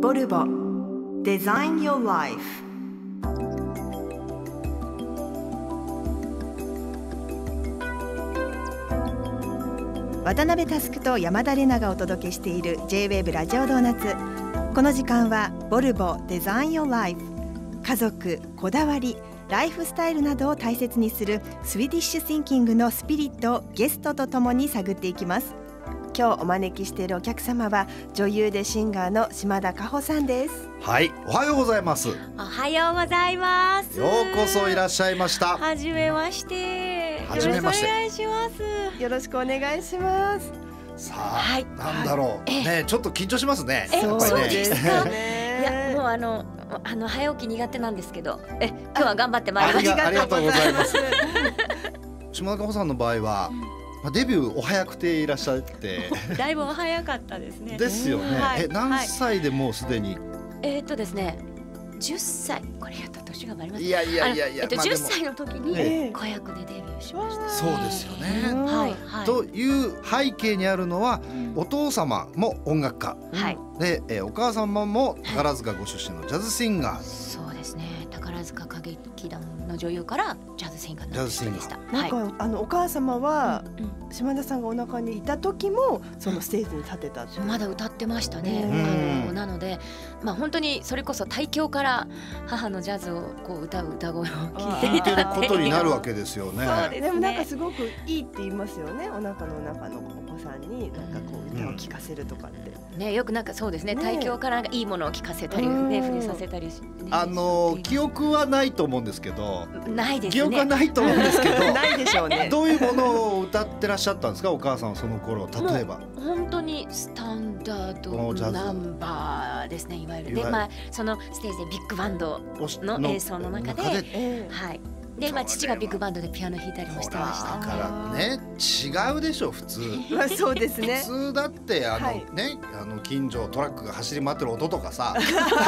ボルボ Design Your Life。 渡辺佑と山田玲奈がお届けしている J-WAVE ラジオドーナツ。この時間はボルボ Design Your Life、 家族、こだわり、ライフスタイルなどを大切にするスウィディッシュシンキングのスピリットをゲストとともに探っていきます。今日お招きしているお客様は女優でシンガーの島田佳穂さんです。 はい、おはようございます。 おはようございます。 ようこそいらっしゃいました。 はじめまして。 はじめまして。 よろしくお願いします。 よろしくお願いします。 さあ、はい、なんだろう、ね、ちょっと緊張しますね。 そうですね。 いや、もう早起き苦手なんですけど、今日は頑張ってまいりました。 ありがとうございます。島田佳穂さんの場合は、デビューお早くていらっしゃって、 だいぶお早かったですね。 ですよね。何歳でもうすでに。 ですね、10歳、これやった年があります。 いや 10歳の時に子役でデビューしました。 そうですよね。 はい。 という背景にあるのは、お父様も音楽家で、お母様も宝塚ご出身のジャズシンガー。 そうですね。宝塚歌劇団の女優からジャズシンガーになった人でした。 なんかお母様は島田さんがお腹にいた時もそのステージに立てたって。 まだ歌ってましたね。なので、本当にそれこそ胎教から母のジャズをこう歌う歌声を聞いていただくことになるわけですよね。 でもなんかすごくいいって言いますよね。お腹の中のお子さんになんかこう歌を聴かせるとかってね、よくなんかそうですね。胎教からいいものを聴かせたりね、触れさせたり。 記憶はないと思うんですけど。 ないですね。 記憶はないと思うんですけど。 ないでしょうね。 どういうものを歌ってらっしゃったんですか、お母さんはその頃。例えば本当にスタンダードナンバーですね、いわゆる。で、そのステージでビッグバンドの演奏の中で、はい。で、父がビッグバンドでピアノ弾いたりもしてました。 だからね、違うでしょ普通。 そうですね。 普通だってね、近所トラックが走り回ってる音とかさ、ね、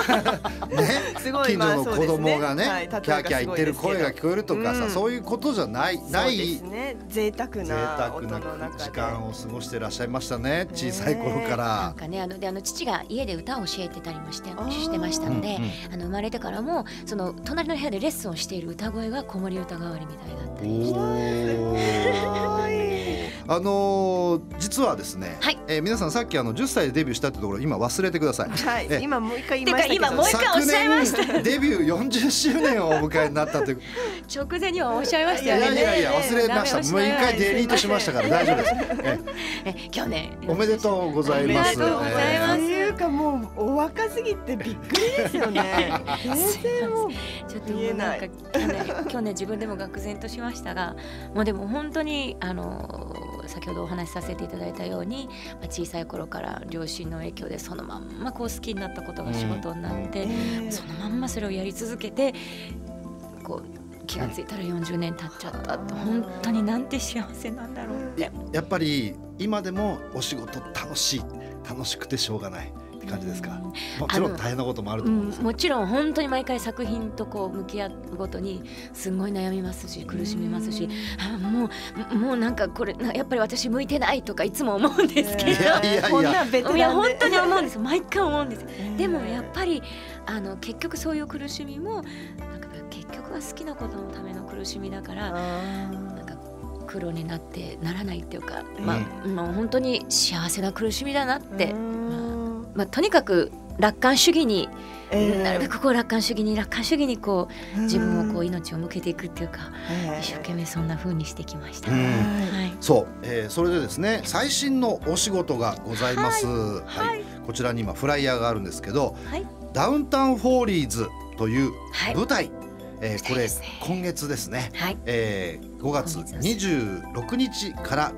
近所の子供がね、キャーキャー言ってる声が聞こえるとかさ、そういうことじゃない。 そうですね。贅沢な時間を過ごしてらっしゃいましたね、小さい頃から。 なんかね、父が家で歌を教えてたりもしてましたので、生まれてからもその隣の部屋でレッスンをしている歌声が子守歌代わりみたいだったりして。 実はですね、皆さんさっき10歳でデビューしたってところ今忘れてください。 はい、今もう一回言いましたけど、 今もう一回おっしゃいました。 昨年デビュー40周年をお迎えになったという。 直前にはおっしゃいましたよね。 いや忘れました。もう一回デリートしましたから大丈夫です。 去年おめでとうございます。 とうございます。 というかもうお若すぎてびっくりですよね。全然もうちょっともうなんか去年自分でも愕然としましたが、もうでも本当に先ほどお話しさせていただいたように、小さい頃から両親の影響でそのまんまこう好きになったことが仕事になって、そのまんまそれをやり続けて、こう気がついたら40年経っちゃったと。本当になんて幸せなんだろうって。 やっぱり今でもお仕事楽しくてしょうがないって感じですか。もちろん大変なこともあると思うんですけど、 もちろん本当に毎回作品とこう向き合うごとにすごい悩みますし、苦しみますし、もうなんかこれやっぱり私向いてないとかいつも思うんですけど、いや本当に思うんです。毎回思うんです。でもやっぱり結局そういう苦しみもなんか結局は好きなことのための苦しみだから、なんか苦労にならないっていうか、本当に幸せな苦しみだなって。とにかく楽観主義に、なるべくこう楽観主義にこう自分をこう命を向けていくっていうか、一生懸命そんな風にしてきました。 そう、それでですね、最新のお仕事がございます。こちらに今フライヤーがあるん6ダウンタウンフォーリーズという舞台、これ今月ですね、5月26日から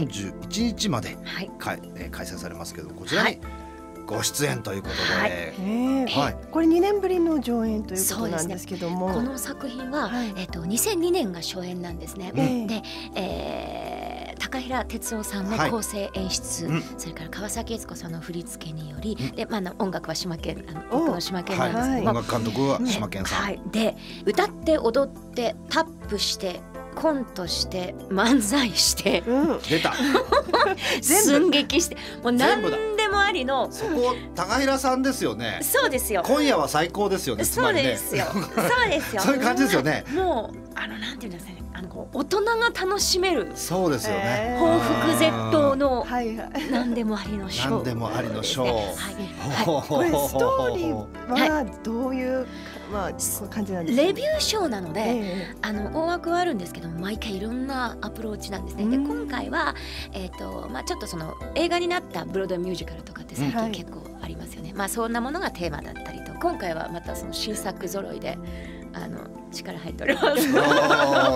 31日まで開催されますけど、こちらにご出演ということで、 これ2年ぶりの上演ということなんですけども、 この作品は2002年が初演なんですね。で、高平哲夫さんの構成演出、それから川崎悦子さんの振り付けにより、で音楽は島健、夫の島健なんですけど、 音楽監督は島健さんで、歌って踊ってタップしてコントして漫才して、 出た寸劇して、もう何でもありの、 そこ高平さんですよね。 そうですよ。 今夜は最高ですよね。つまりね、 そうですよ。そうですよ。 そういう感じですよね。 もうなんていうんですかね、大人が楽しめる。 そうですよね。 報復絶倒の何でもありのショー。 何でもありのショー。 これストーリーはどういう感じなんですか。 レビューショーなので、大枠はあるんですけど、毎回いろんなアプローチなんですね。で今回はちょっとその映画になったブロードウェイミュージカルとかって最近結構ありますよね。そんなものがテーマだったりと、今回はまたその新作揃いで力入っております。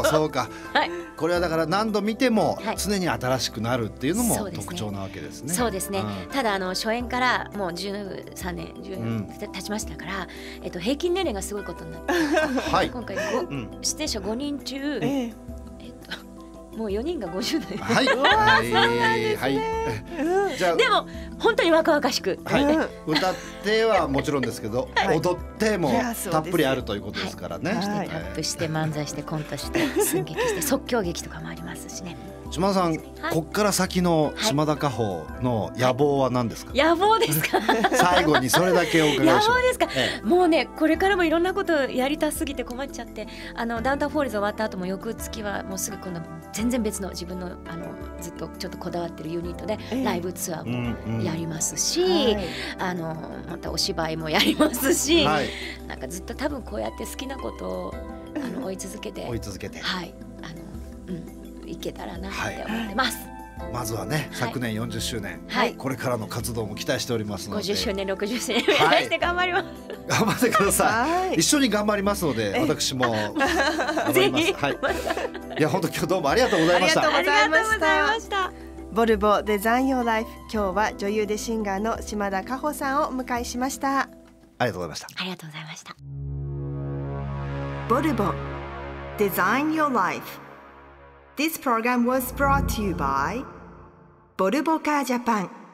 そうか、これはだから何度見ても常に新しくなるっていうのも特徴なわけですね。 そうですね。ただ初演からもう13年経ちましたから、平均年齢がすごいことになって、今回出演者5人中、もう4人が50代。じゃあでも本当に若々しく、 歌ってはもちろんですけど、踊ってもたっぷりあるということですからね。 タップして漫才してコントして寸劇して即興劇とかもありますしね。 島田さん、こっから先の島田歌穂の野望は何ですか。 野望ですか。 最後にそれだけお伺いします。 野望ですか。もうね、これからもいろんなことやりたすぎて困っちゃって、ダウンタウンフォーリーズ終わった後も翌月はもうすぐ今度全然別の自分のずっとちょっとこだわってるユニットでライブツアーもやりますし、またお芝居もやりますし、なんかずっと多分こうやって好きなことを追い続けていけたらなって思ってます。 まずはね、昨年40周年、これからの活動も期待しておりますので、 50周年60周年目指して頑張ります。 頑張ってください。一緒に頑張りますので、私もぜひ。 いや本当今日どうもありがとうございました。 ありがとうございました。 ボルボデザインヨーライフ、今日は女優でシンガーの島田歌穂さんをお迎えしました。 ありがとうございました。 ありがとうございました。 ボルボデザインヨーライフ。This program was brought to you by Volvo Car Japan.